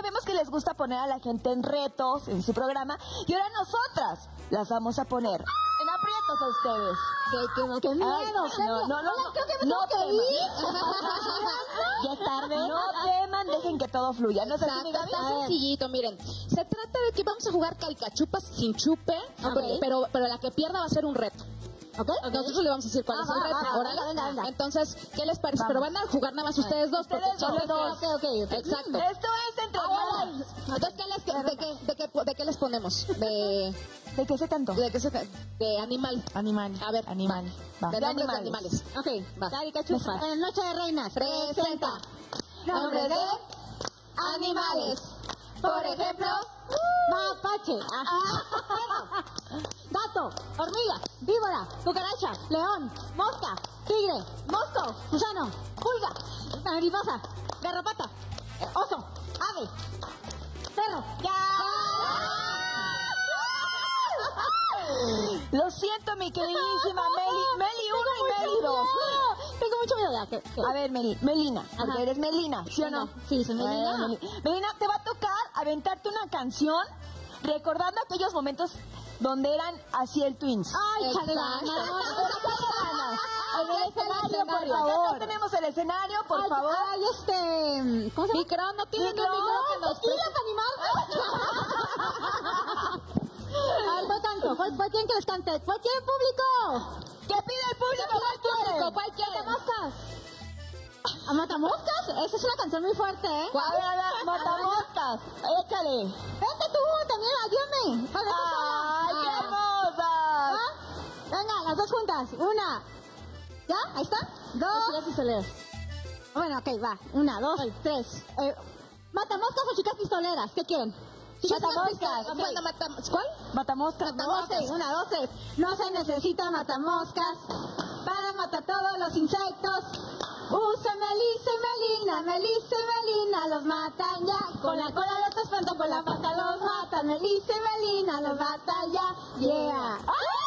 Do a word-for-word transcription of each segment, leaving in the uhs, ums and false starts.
sabemos que les gusta poner a la gente en retos en su programa y ahora nosotras las vamos a poner en aprietos a ustedes. ¡Qué, qué, qué miedo! Ay, ¡Qué no, miedo! no, no, Hola, no, creo que me no tengo que ir. Ya es tarde. No teman, dejen que todo fluya. No sé si mi Gaby. Está sencillito, miren. Se trata de que vamos a jugar caricachupas sin chupe, Okay. pero, pero la que pierda va a ser un reto. ¿Ok? Ok. Nosotros le vamos a decir cuál Ah, es el va, reto. va, va, Órale. venga, venga, venga. Entonces, ¿qué les parece? Vamos. Pero van a jugar nada más ustedes dos. Porque Ustedes son dos. los dos. Ok, ok, ok. Exacto. Esto es entre hermanas. Entonces, ¿qué les, de, qué, de, qué, ¿de qué les ponemos? De, ¿De qué se cantó? de, qué se, de animal. Animal. A ver, Animal. Va. De De nombres de animales. animales. Ok, Va. caricachupas. En Noche de Reinas. Presenta. Nombres de animales. Por ejemplo, mapache, gato, hormiga, víbora, cucaracha, león, mosca, tigre, mosco, gusano, pulga, mariposa, garrapata, eh, oso, ave, perro. Lo siento, mi queridísima Meli. Meli uno y Meli dos. Tengo mucho miedo ya. que- que- A ver, Meli, Melina, porque Ajá. eres Melina, ¿sí o no? Sí, soy Melina. Bueno, Meli- Melina, te va a tocar aventarte una canción recordando aquellos momentos donde eran así el Twins. Ay, Exacto. Chalana. En el escenario, por escenario. favor. Ya tenemos el escenario, por Ay, favor. Ay, este. ¿Cómo se llama? Micro, no tienen un Micro, micro que nos ¡Tequila, animal! Ay, ¿cuál canto? ¿Cuál, cuál quieren que les cante? ¿Cuál quiere el público? ¿Qué pide el público? ¿Cuál quiere? ¿Cuál quiere? ¿Matamoscas? ¿A Matamoscas? Esa es una canción muy fuerte, ¿eh? A ver, a ver, matamoscas. Échale. Vente tú, también, ayúdame. Para eso ¡Ay, qué sola. hermosas! ¿Ah? Venga, las dos juntas. Una. ¿Ya? ¿Ahí está? Dos. Bueno, ok, va. Una, dos, tres. Eh, ¿Matamoscas o chicas pistoleras? ¿Qué quieren? Chicas Matamoscas. pistoleras. Bueno, mata- ¿Cuál? Matamoscas. Matamoscas. Una, dos, tres. No se necesita matamoscas para matar todos los insectos. Usa Melissa y Melina, Melissa y Melina, los matan ya. Con la cola los espantan, con la pata los matan. Melissa y Melina, los matan ya. Yeah.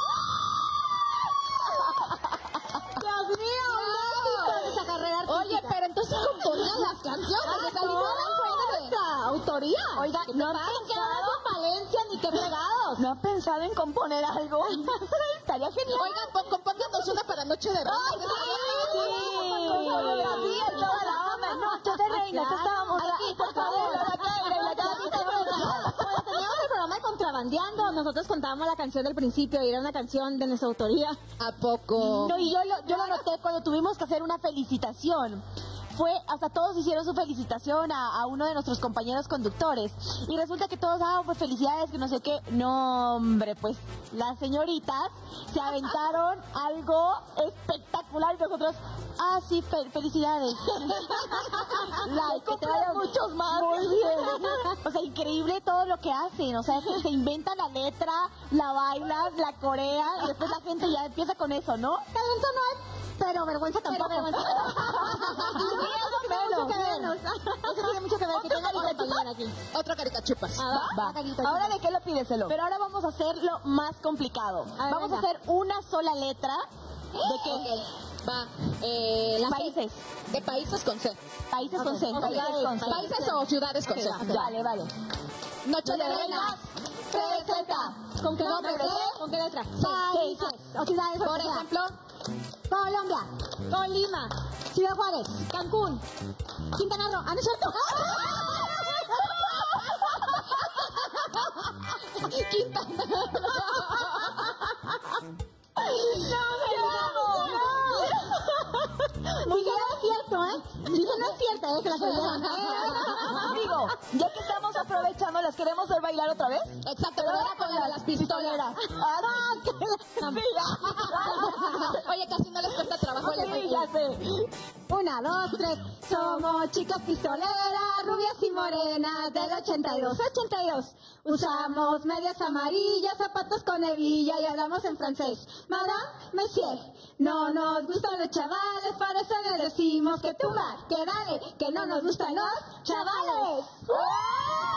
Dios mío, un éxito de esa carrera artística. Oye, pero entonces componían las canciones. Ah, o sea, literal, fue de- nuestra autoría. Oiga, ¿Qué no te han pasa? pensado- con Valencia ni qué fregados. ¿No han pensado en componer algo? Estaría genial. Oigan, pon- compónganos una para Noche de Reinas. ¡Ay, sí! Con coreografía y toda la onda. Noche de reinas, estábamos aquí, por favor. La Kaira y la Gaby, Cuando teníamos el programa de Contrabandeando, nosotros contábamos la canción del principio y era una canción de nuestra autoría. ¿A poco? No, y yo lo, yo lo noté cuando tuvimos que hacer una felicitación. Fue, hasta todos hicieron su felicitación a, a uno de nuestros compañeros conductores. Y resulta que todos, ah, pues felicidades, que no sé qué. No, hombre, pues las señoritas se aventaron algo espectacular y nosotros, ah, sí, fe- felicidades. Like, que te vayan muchos más. Muy bien. O sea, increíble todo lo que hacen. O sea, es que se inventa la letra, la bailan, la corean y después la gente ya empieza con eso, ¿no? Talento no hay, pero vergüenza tampoco. vergüenza. Mucho que menos. Eso tiene mucho que ver, que tenga compañera aquí. Otro caricachupas. Ah, Va. va, carita, Ahora chica. de qué lo pídeselo. Pero ahora vamos a hacerlo más complicado. ver, Vamos venga. a hacer una sola letra. ¿De qué? Ok, va. Eh, las Países. De países con C. Países con C. Ok, Países con C. Países o ciudades con Ok, C. va. Vale, vale. Noche de De Reinas. reinas. Presenta. ¿Con qué Nombre letra? de- ¿Con qué letra? Sí, Países. O ciudades, Por lo que sea. ejemplo, Colombia, Colima, Ciudad Juárez, Cancún, Quintana Roo. ¿Ah, no es cierto? Quintana Roo. Dije, no es cierto, ¿eh? Dije, no es cierto, ¿eh? Que la creyeron. Digo, ya que estamos aprovechando, ¿las queremos ver bailar otra vez? Exacto, pero era con la de las pistoleras. Ah, sí. Sí, ya. Oye, casi no les cuesta trabajo. les Sí, ya sé. Una, dos, tres. Somos chicas pistoleras, rubias y morenas del ochenta y dos. ochenta y dos. Usamos medias amarillas, zapatos con hebilla y hablamos en francés. Madame, monsieur, no nos gustan los chavales, para eso le decimos que tumba, que dale, que no nos gustan los chavales.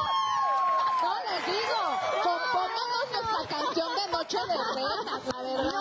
No les digo, compónganos nuestra canción de Noche de Reinas, la verdad.